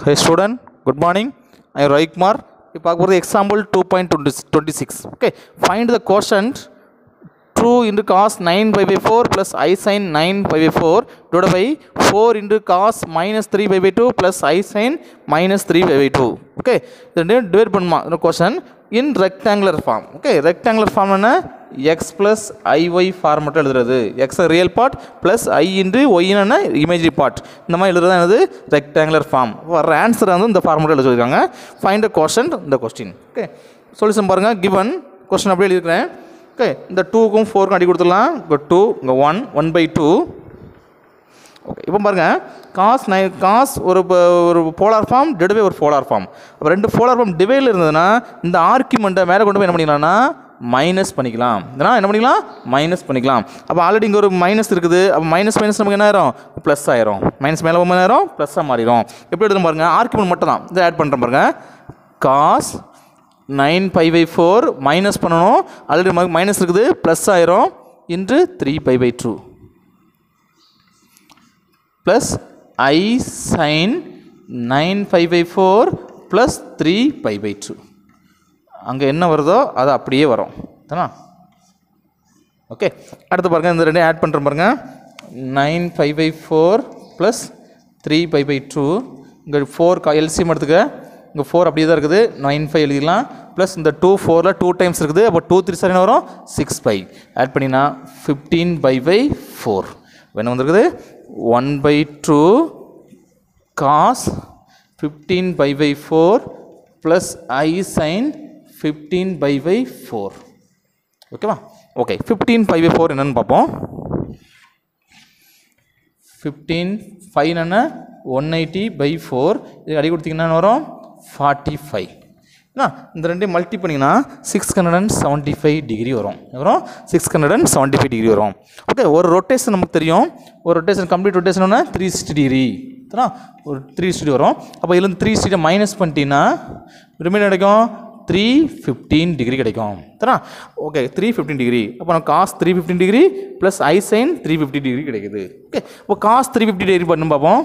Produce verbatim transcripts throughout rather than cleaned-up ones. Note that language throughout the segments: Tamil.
Hey student, good morning. I am Rai Kumar. We talk about the example two point two six. Okay, find the quotient two into cos nine pi by four plus I sin nine pi by four divided by four into cos minus three pi by two plus I sin minus three pi by two. Okay, then divide பண்ணமா இந்த question in rectangular form. Okay, rectangular form என்ன x plus iy ஃபார்மேட் எழுதுறது. x real part plus i into y என்ன imaginary part. இந்த மாதிரி எழுதுறது என்னது rectangular form. வர ஆன்சர் வந்து இந்த ஃபார்மேட் எழுதி வச்சிருக்காங்க. Find the quotient இந்த question. Okay, சொல்யூஷன் பாருங்க. given question அப்படியே எழுதிக்கிறேன். Okay, இந்த டூக்கும் ஃபோருக்கும் அடி கொடுத்துடலாம். இங்கே டூ இங்கே one one by two. Okay, இப்போ பாருங்கள் காஸ் நை காஸ் ஒரு ஒரு போலார் ஃபார்ம் டிவைட் பை ஒரு போலார் ஃபார்ம். அப்போ ரெண்டு போலார் ஃபார்ம் டிவைடில் இருந்ததுன்னா இந்த ஆர்குமெண்ட்டை மேலே கொண்டு போய் என்ன பண்ணிக்கலாம்னா மைனஸ் பண்ணிக்கலாம். இதனால் என்ன பண்ணிக்கலாம் மைனஸ் பண்ணிக்கலாம். அப்போ ஆல்ரெடி இங்கே ஒரு மைனஸ் இருக்குது. அப்போ மைனஸ் மைனஸ் நமக்கு என்ன ஆயிரும் ப்ளஸ் ஆயிரும். மைனஸ் மேலே என்ன ஆயிரும் ப்ளஸ்ஸாக மாறிடும். எப்படி எடுத்து பாருங்கள் ஆர்குமெண்ட் மட்டும் தான் இதை ஆட் பண்ணுறேன் பாருங்கள். Cos nine pi by four minus பண்ணணும். ஆல்ரெடி நமக்கு மைனஸ் இருக்குது ப்ளஸ் ஆயிரும் into three pi by two plus i sine nine pi by four plus three pi by two. அங்கே என்ன வருதோ அது அப்படியே வரும் தானே. ஓகே, அடுத்து பாருங்கள் இந்த ரெண்டையும் ஆட் பண்ணுறேன் பாருங்கள். Nine pi by four plus three pi by two. இங்கே ஃபோர் எல்சிஎம் எடுத்துக்க. இங்கே ஃபோர் அப்படியே தான் இருக்குது. நைன் ஃபைவ் எழுதிக்கலாம். ப்ளஸ் இந்த டூ ஃபோரில் டூ டைம்ஸ் இருக்குது. அப்போ டூ த்ரீ சார் என்ன வரும் சிக்ஸ் ஃபைவ். ஆட் பண்ணினா ஃபிஃப்டீன் பை பை ஃபோர் என்ன வந்துருக்குது one by two cos fifteen pi by four plus i sine fifteen pi by four. ஓகேவா? Okay, fifteen pi by four என்னென்னு பார்ப்போம். ஃபிஃப்டீன் ஃபைவ் என்ன ஒன் எயிட்டி பை ஃபோர். இது அடி கொடுத்தீங்கன்னா வரும் ஃபார்ட்டி ஃபைவ். இந்த ரெண்டையும் மல்டி பண்ணிங்கன்னா six hundred and seventy five degree வரும். வரும் six hundred and seventy five degree வரும். ஓகே, ஒரு ரொட்டேஷன் நமக்கு தெரியும். ஒரு rotation complete rotation three sixty degree ஒரு த்ரீ சிக்ஸ்டி வரும். அப்போ இதுலேருந்து த்ரீ சிக்ஸ்டியை மைனஸ் பண்ணிட்டீங்கன்னா ரிமைன் கிடைக்கும் த்ரீ ஃபிஃப்டீன் டிகிரி கிடைக்கும். தரா ஓகே, த்ரீ ஃபிஃப்டீன் டிகிரி. அப்போ நம்ம cos three fifteen degree plus i sine three fifty degree கிடைக்குது. ஓகே, இப்போ காஸ் த்ரீ ஃபிஃப்டி டிகிரி பண்ணு பார்ப்போம்.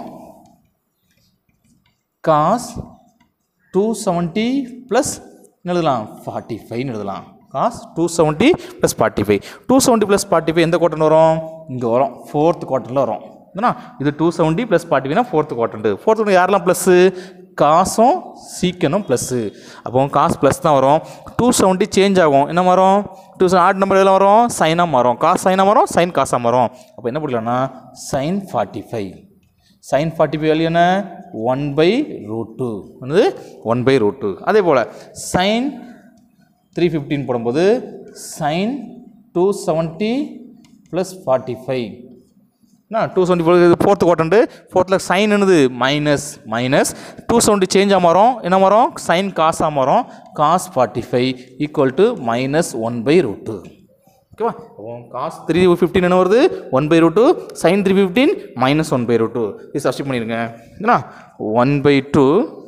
காஸ் டூ செவன்ட்டி ப்ளஸ் எழுதலாம் ஃபார்ட்டி ஃபைவ்னு எழுதலாம். Cos two seventy plus forty five. Two seventy plus forty five எந்த குவாட்ரண்ட் வரும் இங்கே வரும் ஃபோர்த் குவார்ட்டரில் வரும். ஏன்னா இது டூ செவன்ட்டி ப்ளஸ் ஃபார்ட்டி ஃபைவ்னா ஃபோர்த் குவார்ட்டர்ண்டு. ஃபோர்த் குவார்ட்டர் யாரெல்லாம் ப்ளஸ்ஸு காசும் சீக்கனும் ப்ளஸ்ஸு. அப்போ காசு ப்ளஸ் தான் வரும். டூ செவன்ட்டி சேஞ்ச் ஆகும். என்ன வரும் டூ ஆட் நம்பர் எல்லாம் வரும் சைனாக மாறும். காசு சைனாக வரும் சைன் காசாக மாறும். அப்போ என்ன பண்ணலாம்னா sine forty five. Sine forty five value என்ன ஒன் பை ரூட் டூ வந்து ஒன் பை ரூட் டூ. அதே போல் சைன் த்ரீ ஃபிஃப்டின் போடும்போது sine two seventy plus forty five என்ன two seventy four fourth quadrant. ஃபோர்த்தில் சைன் என்னது மைனஸ் மைனஸ் டூ செவன்ட்டி சேஞ்சாக மாறும். என்ன மாறும் சைன் காசாக மாறும். Cos forty five equal to minus one by root two. ஓகேவா? காஸ் த்ரீ ஃபிஃப்டின் என்ன வருது one by root two. Sine three fifteen minus one by root two. இது சப்ஸ்டிட் பண்ணிடுங்க. ஏன்னா one by two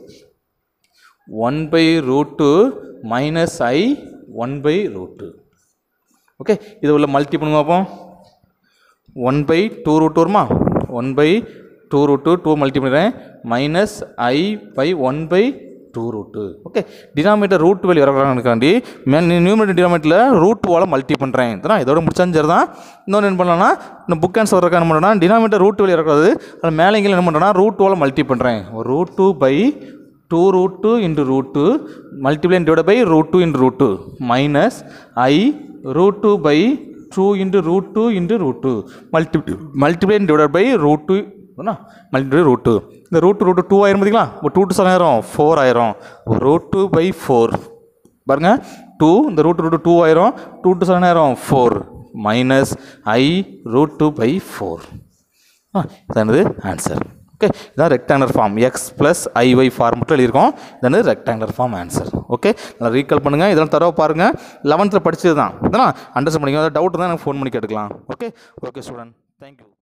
one by root two minus i one by root two. Okay, இது உள்ள மல்டி பண்ணுங்க பார்ப்போம். ஒன் பை டூ ரூட் வருமா one by two root two two multi பண்ணுறேன் minus i by one by two root. Okay, denominator root value வரக்காண்டி மேல் நியூமரேட்டர் டினாமினேட்டரில் ரூட் வாழை மல்டி பண்ணுறேன். இதெல்லாம் இதோட முடிச்சாலும் சரி தான். இன்னொன்று என்ன பண்ணலாம்னா இந்த புக் ஆன்சர் வரக்கா என்ன பண்ணுறேன்னா டினாமினேட்டர் ரூட் வேல்யூ வரக்கூடாது. அதில் மேலே இங்கே என்ன பண்ணுறேன்னா ரூட் வாழை மல்டி பண்ணுறேன். Root two by two root two into root two multiply divide by root two into root two minus i root two by two into root two into root two multi multiply divide by root two multiply root two. இந்த ரூட் ரூட் டூ ஆயிரம் பார்த்தீங்களா. இப்போ டூ டூ செவன் ஆயிரம் ஃபோர் ஆயிரம். ரூட் டூ பை ஃபோர் பாருங்கள் டூ இந்த ரூட் ரூட் டூ ஆயிரம் டூ டூ செவன் ஆயிரம் four minus i root two by four. ஆ இதானது ஆன்சர். ஓகே, இதான் rectangular form x plus i y form மட்டும் எழுதியிருக்கோம். இதானது ரெக்டாங்குலர் ஃபார்ம் ஆன்சர். ஓகே, நல்லா ரீகால் பண்ணுங்கள். இதெல்லாம் தரவை பாருங்கள். லெவன்த்தில் படித்தது தான் இதெல்லாம் அண்டர்ஸ்டாண்ட் பண்ணிக்கோங்க. டவுட் தான் எனக்கு ஃபோன் பண்ணி கேட்டுக்கலாம். Okay okay student, thank you.